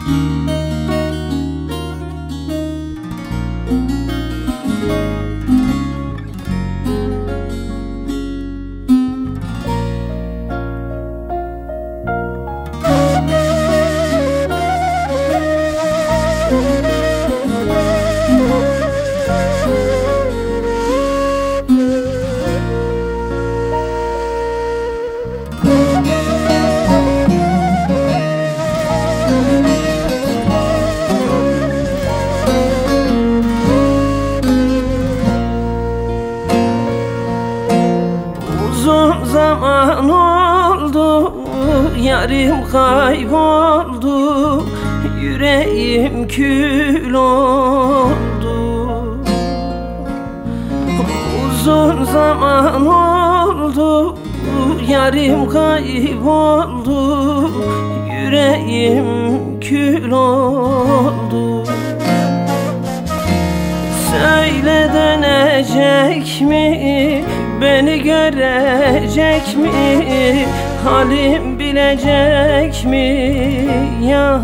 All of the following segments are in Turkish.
Uzun zaman oldu, yarim kayboldu, yüreğim kül oldu. Uzun zaman oldu, yarim kayboldu, yüreğim kül oldu. Söyle dönecek mi, beni görecek mi, halim bilecek mi ya?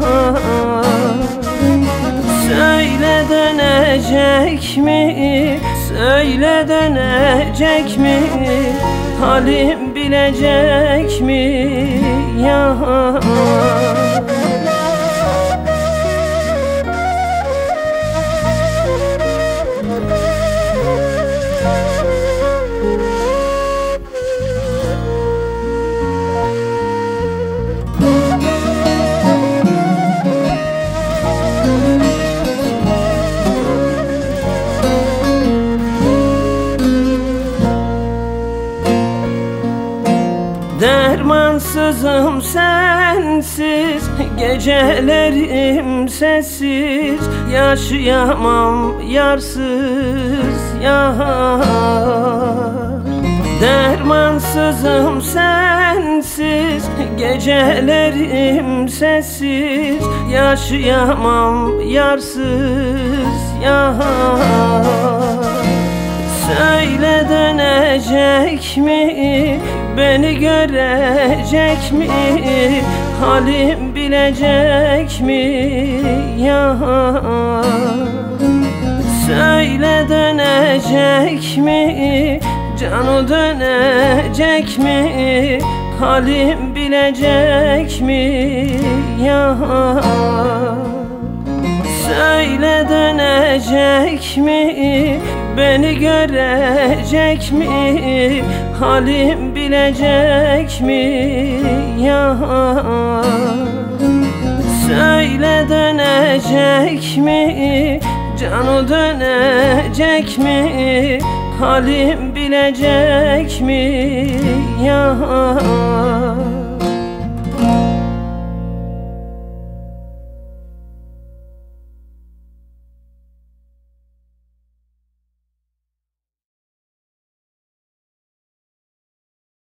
Söyle dönecek mi, söyle dönecek mi, halim bilecek mi ya? Dermansızım sensiz, gecelerim sessiz, yaşayamam yarsız ya. Dermansızım sensiz, gecelerim sessiz, yaşayamam yarsız ya. Söyle dönecek mi, beni görecek mi, halim bilecek mi ya? Söyle dönecek mi, canı dönecek mi, halim bilecek mi ya? Söyle dönecek mi, beni görecek mi, halim bilecek mi ya? Söyle dönecek mi, canı dönecek mi, halim bilecek mi ya?